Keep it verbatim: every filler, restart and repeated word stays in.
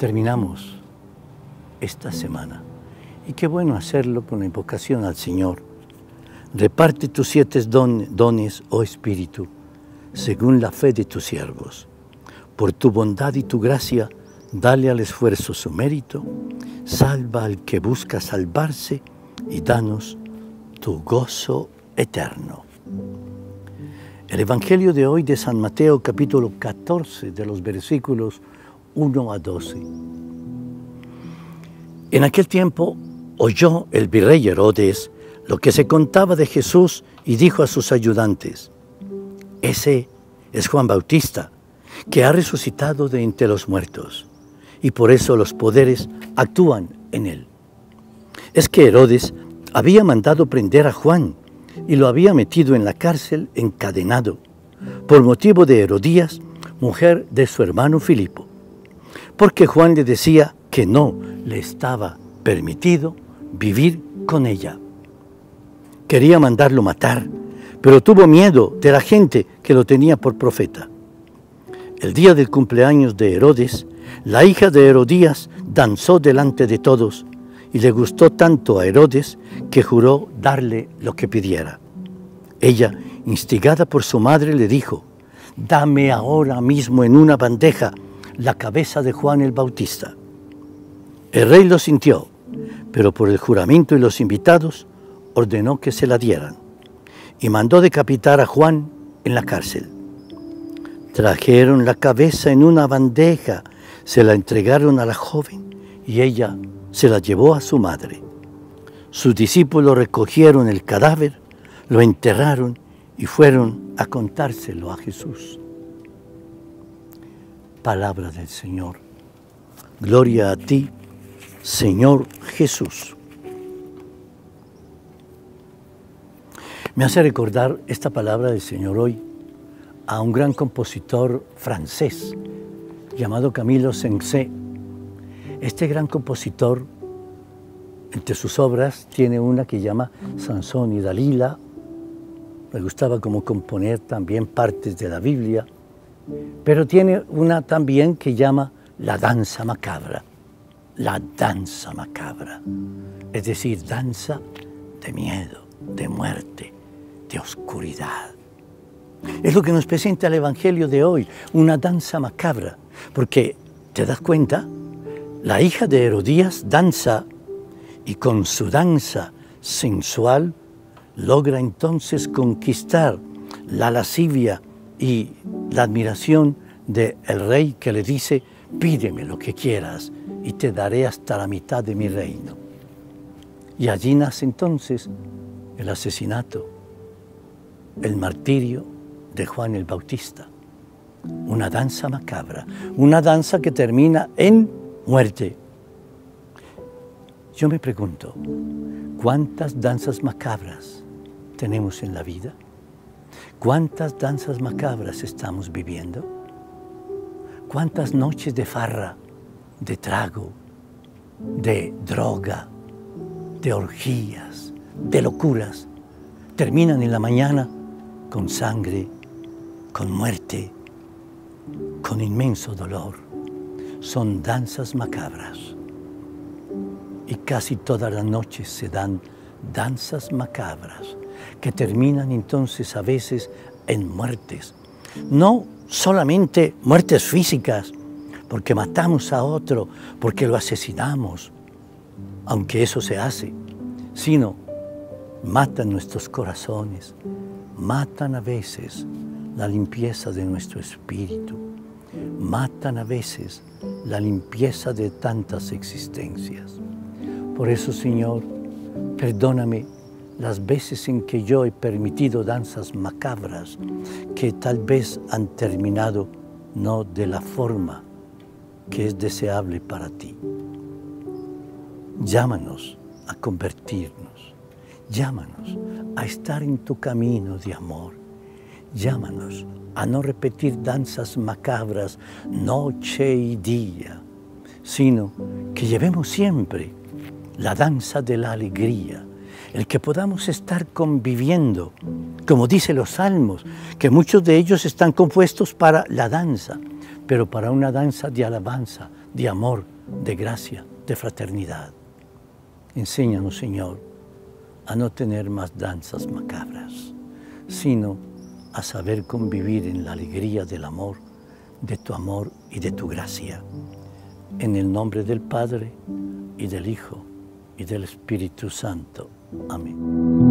terminamos esta semana. Y qué bueno hacerlo con la invocación al Señor. Reparte tus siete don, dones, oh Espíritu, según la fe de tus siervos. Por tu bondad y tu gracia, dale al esfuerzo su mérito, salva al que busca salvarse y danos tu gozo eterno. El Evangelio de hoy de San Mateo, capítulo catorce, de los versículos uno a doce. En aquel tiempo oyó el virrey Herodes lo que se contaba de Jesús y dijo a sus ayudantes: ese es Juan Bautista, que ha resucitado de entre los muertos, y por eso los poderes actúan en él. Es que Herodes había mandado prender a Juan y lo había metido en la cárcel encadenado, por motivo de Herodías, mujer de su hermano Filipo, porque Juan le decía que no le estaba permitido vivir con ella. Quería mandarlo matar, pero tuvo miedo de la gente que lo tenía por profeta. El día del cumpleaños de Herodes, la hija de Herodías danzó delante de todos y le gustó tanto a Herodes que juró darle lo que pidiera. Ella, instigada por su madre, le dijo: dame ahora mismo en una bandeja la cabeza de Juan el Bautista. El rey lo sintió, pero por el juramento y los invitados ordenó que se la dieran y mandó decapitar a Juan en la cárcel. Trajeron la cabeza en una bandeja, se la entregaron a la joven y ella se la llevó a su madre. Sus discípulos recogieron el cadáver, lo enterraron y fueron a contárselo a Jesús. Palabra del Señor. Gloria a ti, Señor Jesús. Me hace recordar esta palabra del Señor hoy a un gran compositor francés llamado Camilo Saint-Saëns. Este gran compositor, entre sus obras, tiene una que llama Sansón y Dalila. Me gustaba como componer también partes de la Biblia, pero tiene una también que llama La danza macabra. La danza macabra, es decir, danza de miedo, de muerte, de oscuridad. Es lo que nos presenta el Evangelio de hoy, una danza macabra, porque, ¿te das cuenta? La hija de Herodías danza y con su danza sensual logra entonces conquistar la lascivia y la admiración del rey, que le dice: pídeme lo que quieras y te daré hasta la mitad de mi reino. Y allí nace entonces el asesinato, el martirio de Juan el Bautista. Una danza macabra, una danza que termina en muerte. Yo me pregunto, ¿cuántas danzas macabras tenemos en la vida? ¿Cuántas danzas macabras estamos viviendo? ¿Cuántas noches de farra, de trago, de droga, de orgías, de locuras, terminan en la mañana con sangre, con muerte, con inmenso dolor? Son danzas macabras. Y casi todas las noches se dan danzas macabras que terminan entonces a veces en muertes. No solamente muertes físicas, porque matamos a otro, porque lo asesinamos, aunque eso se hace, sino matan nuestros corazones, matan a veces la limpieza de nuestro espíritu, matan a veces la limpieza de tantas existencias. Por eso, Señor, perdóname las veces en que yo he permitido danzas macabras que tal vez han terminado no de la forma que es deseable para ti. Llámanos a convertirnos, llámanos a estar en tu camino de amor, llámanos a no repetir danzas macabras noche y día, sino que llevemos siempre la danza de la alegría, el que podamos estar conviviendo, como dice los salmos, que muchos de ellos están compuestos para la danza, pero para una danza de alabanza, de amor, de gracia, de fraternidad. Enséñanos, Señor, a no tener más danzas macabras, sino a saber convivir en la alegría del amor, de tu amor y de tu gracia. En el nombre del Padre, y del Hijo, y del Espíritu Santo. Amén.